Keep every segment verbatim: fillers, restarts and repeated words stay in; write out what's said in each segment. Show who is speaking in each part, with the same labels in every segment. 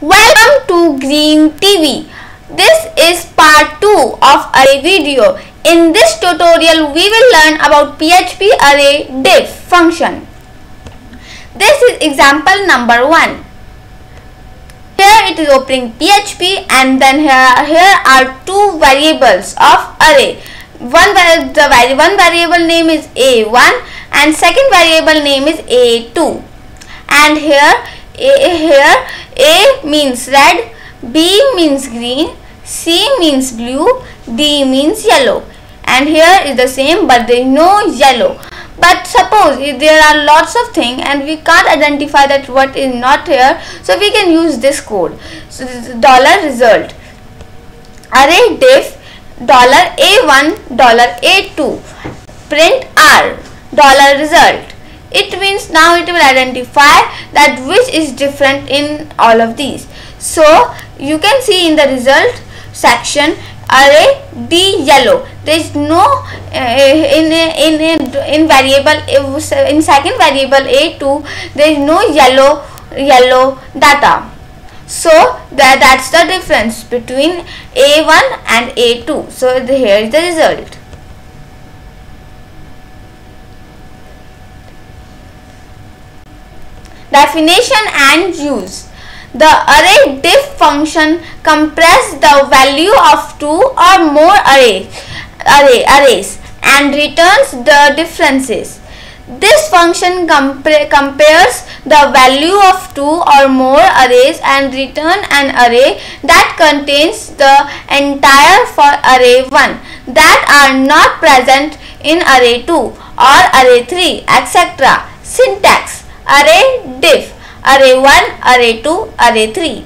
Speaker 1: Welcome to Green T V. This is part two of array video. In this tutorial we will learn about P H P array diff function. This is example number one. Here it is opening P H P and then here, here are two variables of array. One, the one variable name is A one and second variable name is A two. And here A, here A means red, B means green, C means blue, D means yellow. And here is the same, but there is no yellow. But suppose if there are lots of things and we can't identify that what is not here, so we can use this code. So this is dollar result. Array diff dollar A one dollar A two print R dollar result. It means now it will identify that which is different in all of these. So you can see in the result section array D yellow. There is no uh, in in in in variable in second variable A two there is no yellow yellow data. So that that's the difference between A one and A two. So the, here is the result. Definition and use. The array diff function compresses the value of two or more array, array, arrays and returns the differences. This function compare, compares the value of two or more arrays and return an array that contains the entire for array one that are not present in array two or array three, et cetera. Syntax. Array diff array one, array two, array three.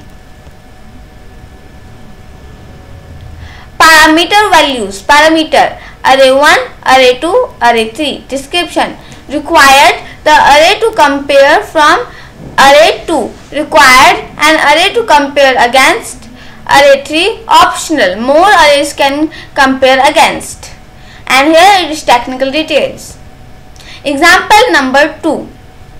Speaker 1: Parameter values. Parameter array one, array two, array three. Description. Required the array to compare from array two. Required an array to compare against array three. Optional. More arrays can compare against. And here it is technical details. Example number two.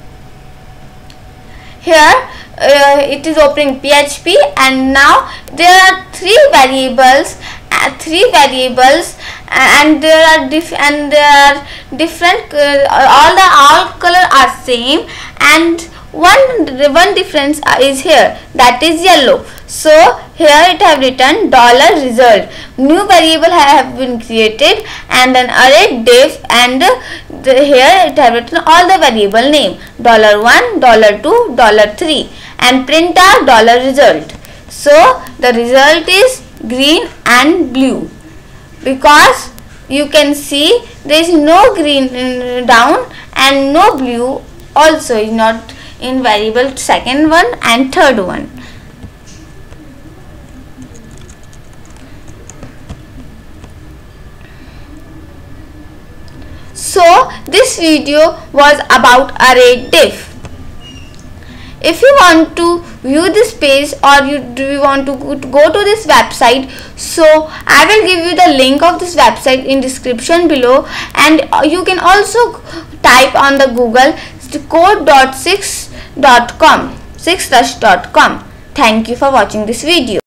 Speaker 1: Here uh, it is opening P H P and now there are three variables, uh, three variables, uh, and there are diff and there are different. Uh, all the all color are same, and one one difference is here, that is yellow. So here it have written dollar result. New variable have been created and an array diff, and the, here it have written all the variable name dollar one, dollar two, dollar three, and print our dollar result. So the result is green and blue, because you can see there is no green down and no blue also is not in variable second one and third one. So this video was about array diff. If you want to view this page or you do you want to go to this website, so I will give you the link of this website in description below, and you can also type on the Google code dot six dot com, six rush dot com. Thank you for watching this video.